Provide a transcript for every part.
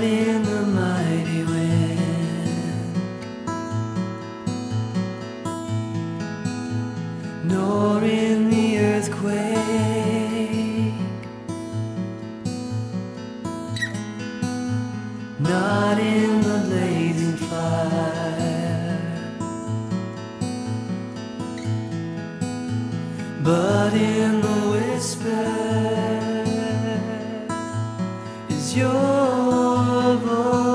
in the mighty wind, nor in the earthquake, not in the blazing fire, but in the whisper is your voice.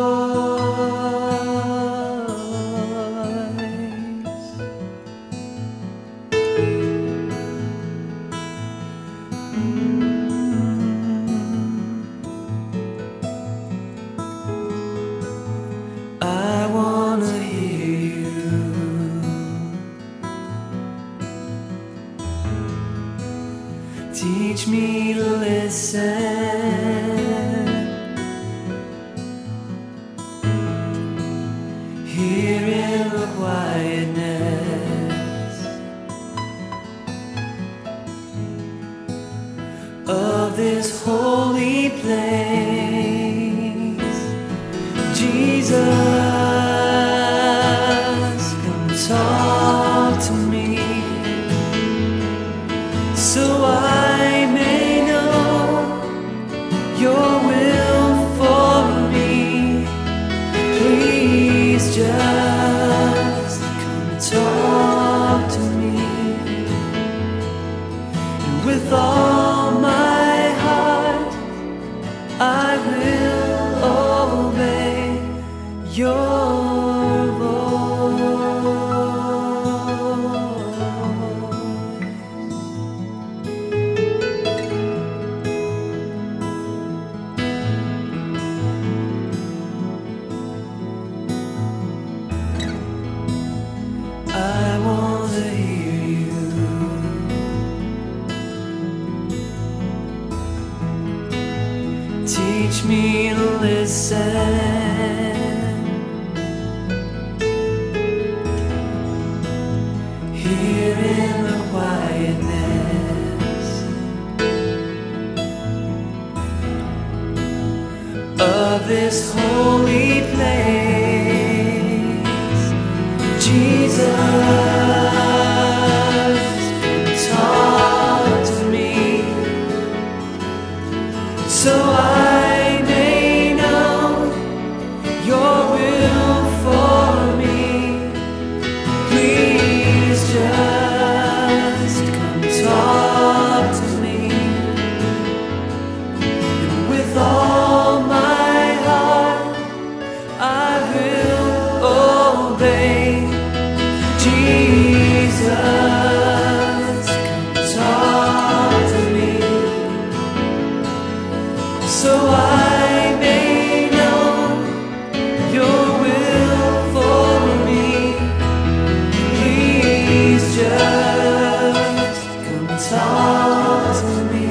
I wanna hear you. Teach me to listen. Here in the quietness of this holy place, Jesus, come talk to me, so I may know your will for me. Please just come talk to me, and with all my heart I will obey your I want to hear you. Teach me to listen. Here in the quietness of this holy place, Jesus, talk to me, so I may know your will for me. Please just come talk to me, and with all my heart I will obey. Jesus, come talk to me, so I may know your will for me. Please just come talk to me,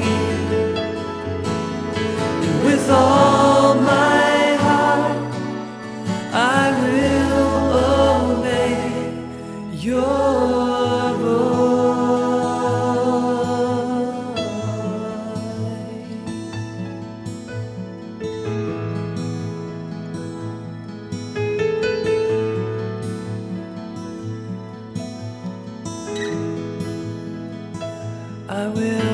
and with all my heart I will obey your I will